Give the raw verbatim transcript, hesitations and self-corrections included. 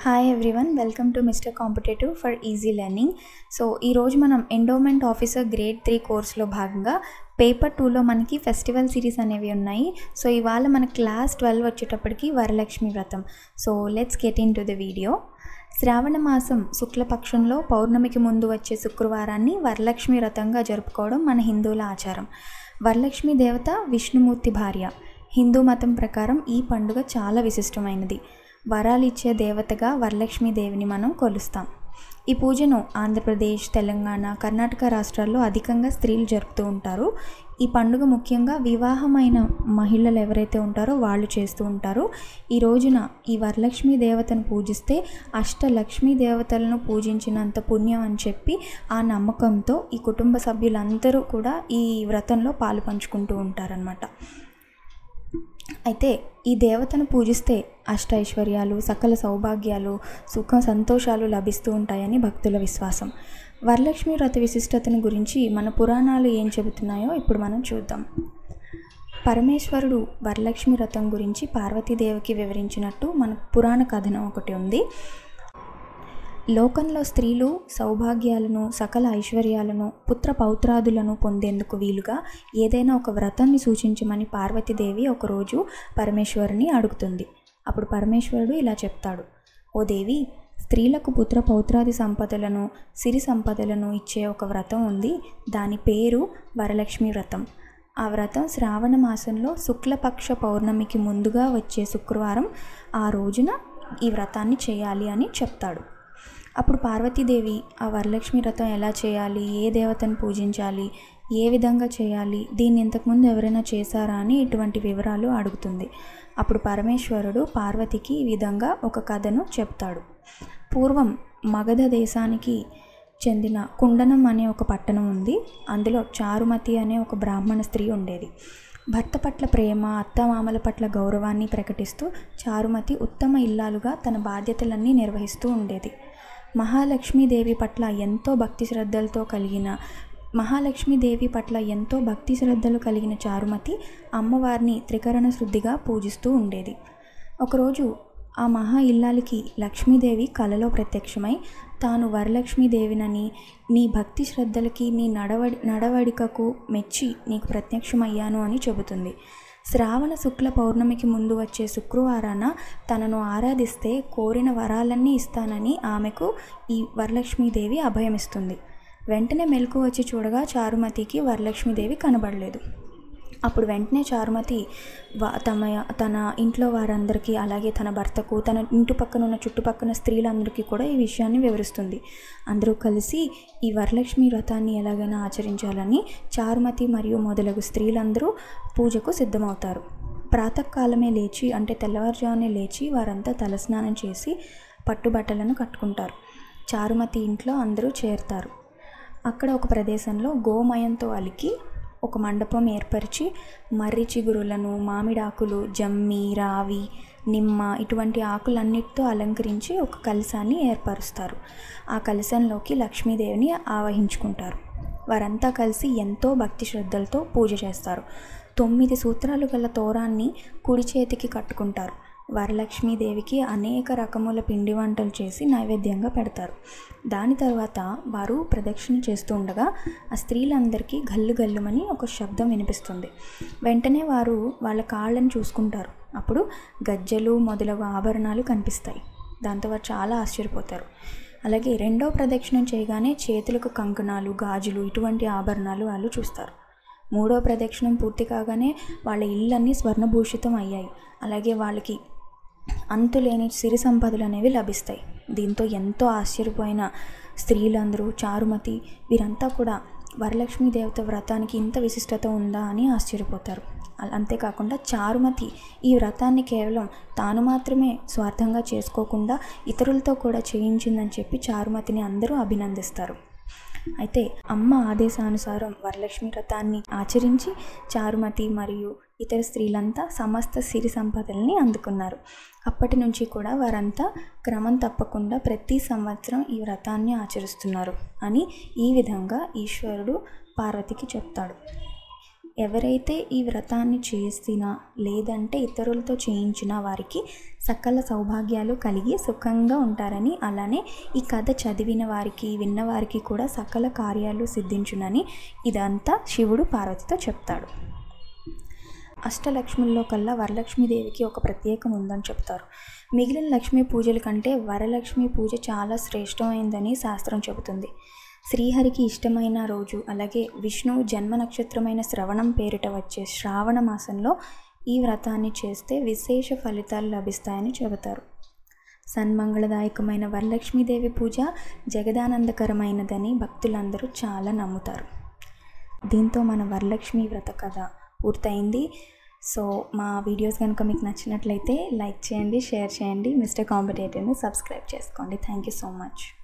Hi everyone, welcome to Mister Competitive for easy learning. So ఈరోజు మనం endowment officer grade three కోర్స్లో భాగంగా paper టూలో మనకి ఫెస్టివల్ సిరీస్ అనేవి ఉన్నాయి. సో ఇవాళ మన క్లాస్ ట్వెల్వ్ వచ్చేటప్పటికి Varalakshmi Vratam. So let's get into the video. శ్రావణ మాసం శుక్లపక్షంలో పౌర్ణమికి ముందు వచ్చే శుక్రవారాన్ని వరలక్ష్మి వ్రతంగా జరుపుకోవడం మన హిందువుల ఆచారం. వరలక్ష్మి దేవత విష్ణుమూర్తి భార్య. హిందూ మతం ప్రకారం ఈ పండుగ చాలా విశిష్టమైనది. వరాలు ఇచ్చే దేవతగా వరలక్ష్మీదేవిని మనం కొలుస్తాం. ఈ పూజను ఆంధ్రప్రదేశ్, తెలంగాణ, కర్ణాటక రాష్ట్రాల్లో అధికంగా స్త్రీలు జరుపుతూ ఉంటారు. ఈ పండుగ ముఖ్యంగా వివాహమైన మహిళలు ఎవరైతే ఉంటారో వాళ్ళు చేస్తూ ఉంటారు. ఈ రోజున ఈ వరలక్ష్మీ దేవతను పూజిస్తే అష్టలక్ష్మీ దేవతలను పూజించినంత పుణ్యం అని చెప్పి ఆ నమ్మకంతో ఈ కుటుంబ సభ్యులందరూ కూడా ఈ వ్రతంలో పాలు పంచుకుంటూ ఉంటారనమాట. అయితే ఈ దేవతను పూజిస్తే అష్టైశ్వర్యాలు, సకల సౌభాగ్యాలు, సుఖ సంతోషాలు లభిస్తూ ఉంటాయని భక్తుల విశ్వాసం. వరలక్ష్మి వ్రత విశిష్టతను గురించి మన పురాణాలు ఏం చెబుతున్నాయో ఇప్పుడు మనం చూద్దాం. పరమేశ్వరుడు వరలక్ష్మి వ్రతం గురించి పార్వతీదేవికి వివరించినట్టు మన పురాణ కథనం ఒకటి ఉంది. లోకంలో స్త్రీలు సౌభాగ్యాలను, సకల ఐశ్వర్యాలను, పుత్ర పౌత్రాదులను పొందేందుకు వీలుగా ఏదైనా ఒక వ్రతాన్ని సూచించమని పార్వతీదేవి ఒకరోజు పరమేశ్వరుని అడుగుతుంది. అప్పుడు పరమేశ్వరుడు ఇలా చెప్తాడు: ఓ దేవి, స్త్రీలకు పుత్ర పౌత్రాది సంపదలను, సిరి సంపదలను ఇచ్చే ఒక వ్రతం ఉంది. దాని పేరు వరలక్ష్మి వ్రతం. ఆ వ్రతం శ్రావణ మాసంలో శుక్లపక్ష పౌర్ణమికి ముందుగా వచ్చే శుక్రవారం ఆ రోజున ఈ వ్రతాన్ని చేయాలి అని చెప్తాడు. అప్పుడు పార్వతీదేవి ఆ వరలక్ష్మి వ్రతం ఎలా చేయాలి, ఏ దేవతను పూజించాలి, ఏ విధంగా చేయాలి, దీన్ని ఇంతకుముందు ఎవరైనా చేశారా అని ఇటువంటి వివరాలు అడుగుతుంది. అప్పుడు పరమేశ్వరుడు పార్వతికి ఈ విధంగా ఒక కథను చెప్తాడు. పూర్వం మగధ దేశానికి చెందిన కుండనం అనే ఒక పట్టణం ఉంది. అందులో చారుమతి అనే ఒక బ్రాహ్మణ స్త్రీ ఉండేది. భర్త పట్ల ప్రేమ, అత్తమామల పట్ల గౌరవాన్ని ప్రకటిస్తూ చారుమతి ఉత్తమ ఇల్లాలుగా తన బాధ్యతలన్నీ నిర్వహిస్తూ ఉండేది. మహాలక్ష్మీదేవి పట్ల ఎంతో భక్తి శ్రద్ధలతో కలిగిన మహాలక్ష్మీదేవి పట్ల ఎంతో భక్తి శ్రద్ధలు కలిగిన చారుమతి అమ్మవారిని త్రికరణ శుద్ధిగా పూజిస్తూ ఉండేది. ఒకరోజు ఆ మహా ఇల్లాలికి లక్ష్మీదేవి కలలో ప్రత్యక్షమై తాను వరలక్ష్మీదేవినని, నీ భక్తి శ్రద్ధలకి, నీ నడవడి నడవడికకు మెచ్చి నీకు ప్రత్యక్షమయ్యాను అని చెబుతుంది. శ్రావణ శుక్ల పౌర్ణమికి ముందు వచ్చే శుక్రవారాన తనను ఆరాధిస్తే కోరిన వరాలన్నీ ఇస్తానని ఆమెకు ఈ వరలక్ష్మీదేవి అభయమిస్తుంది. వెంటనే మెలకు వచ్చి చూడగా చారుమతికి వరలక్ష్మీదేవి కనబడలేదు. అప్పుడు వెంటనే చారుమతి తమ తన ఇంట్లో వారందరికీ, అలాగే తన భర్తకు, తన ఇంటి పక్కన ఉన్న చుట్టుపక్కల స్త్రీలందరికీ కూడా ఈ విషయాన్ని వివరిస్తుంది. అందరూ కలిసి ఈ వరలక్ష్మి వ్రతాన్ని ఎలాగైనా ఆచరించాలని చారుమతి మరియు మొదలగు స్త్రీలందరూ పూజకు సిద్ధమవుతారు. ప్రాతకాలమే లేచి, అంటే తెల్లవారుజామునే లేచి వారంతా తలస్నానం చేసి పట్టుబట్టలను కట్టుకుంటారు. చారుమతి ఇంట్లో అందరూ చేరుతారు. అక్కడ ఒక ప్రదేశంలో గోమయంతో అలికి ఒక మండపం ఏర్పరిచి మర్రి చిగురులను, మామిడాకులు, జమ్మి, రావి, నిమ్మ ఇటువంటి ఆకులన్నిటితో అలంకరించి ఒక కలశాన్ని ఏర్పరుస్తారు. ఆ కలశంలోకి లక్ష్మీదేవిని ఆవహించుకుంటారు. వారంతా కలిసి ఎంతో భక్తి శ్రద్ధలతో పూజ చేస్తారు. తొమ్మిది సూత్రాలు గల తోరాన్ని కుడి చేతికి కట్టుకుంటారు. వరలక్ష్మీదేవికి అనేక రకముల పిండి వంటలు చేసి నైవేద్యంగా పెడతారు. దాని తర్వాత వారు ప్రదక్షిణ చేస్తూ ఉండగా ఆ స్త్రీలందరికీ గల్లు గల్లుమని ఒక శబ్దం వినిపిస్తుంది. వెంటనే వారు వాళ్ళ కాళ్ళని చూసుకుంటారు. అప్పుడు గజ్జలు మొదలగు ఆభరణాలు కనిపిస్తాయి. దాంతో వారు చాలా ఆశ్చర్యపోతారు. అలాగే రెండో ప్రదక్షిణం చేయగానే చేతులకు కంకణాలు, గాజులు ఇటువంటి ఆభరణాలు వాళ్ళు చూస్తారు. మూడో ప్రదక్షిణం పూర్తి కాగానే వాళ్ళ ఇళ్ళన్నీ స్వర్ణభూషితం అయ్యాయి. అలాగే వాళ్ళకి అంతులేని సిరి సంపదలు అనేవి లభిస్తాయి. దీంతో ఎంతో ఆశ్చర్యపోయిన స్త్రీలందరూ, చారుమతి వీరంతా కూడా వరలక్ష్మీ దేవత వ్రతానికి ఇంత విశిష్టత ఉందా అని ఆశ్చర్యపోతారు. అంతేకాకుండా చారుమతి ఈ వ్రతాన్ని కేవలం తాను మాత్రమే స్వార్థంగా చేసుకోకుండా ఇతరులతో కూడా చేయించిందని చెప్పి చారుమతిని అందరూ అభినందిస్తారు. అయితే అమ్మ ఆదేశానుసారం వరలక్ష్మి వ్రతాన్ని ఆచరించి చారుమతి మరియు ఇతర స్త్రీలంతా సమస్త సిరి సంపదల్ని అందుకున్నారు. అప్పటి నుంచి కూడా వారంతా క్రమం తప్పకుండా ప్రతి సంవత్సరం ఈ వ్రతాన్ని ఆచరిస్తున్నారు అని ఈ విధంగా ఈశ్వరుడు పార్వతికి చెప్తాడు. ఎవరైతే ఈ వ్రతాన్ని చేసినా లేదంటే ఇతరులతో చేయించిన వారికి సకల సౌభాగ్యాలు కలిగి సుఖంగా ఉంటారని, అలానే ఈ కథ చదివిన వారికి విన్నవారికి కూడా సకల కార్యాలు సిద్ధించునని ఇదంతా శివుడు పార్వతితో చెప్తాడు. అష్టలక్ష్ముల్లో కల్లా వరలక్ష్మీదేవికి ఒక ప్రత్యేకం ఉందని చెప్తారు. మిగిలిన లక్ష్మీ పూజల కంటే వరలక్ష్మి పూజ చాలా శ్రేష్టమైందని శాస్త్రం చెబుతుంది. శ్రీహరికి ఇష్టమైన రోజు, అలాగే విష్ణువు జన్మ నక్షత్రమైన శ్రవణం పేరిట వచ్చే శ్రావణ మాసంలో ఈ వ్రతాన్ని చేస్తే విశేష ఫలితాలు లభిస్తాయని చెబుతారు. సన్మంగళదాయకమైన వరలక్ష్మీదేవి పూజ జగదానందకరమైనదని భక్తులందరూ చాలా నమ్ముతారు. దీంతో మన వరలక్ష్మి వ్రత కథ పూర్తయింది. సో మా వీడియోస్ కనుక మీకు నచ్చినట్లయితే లైక్ చేయండి, షేర్ చేయండి, మిస్టర్ కాంపిటేటివ్ని సబ్స్క్రైబ్ చేసుకోండి. Thank you so much.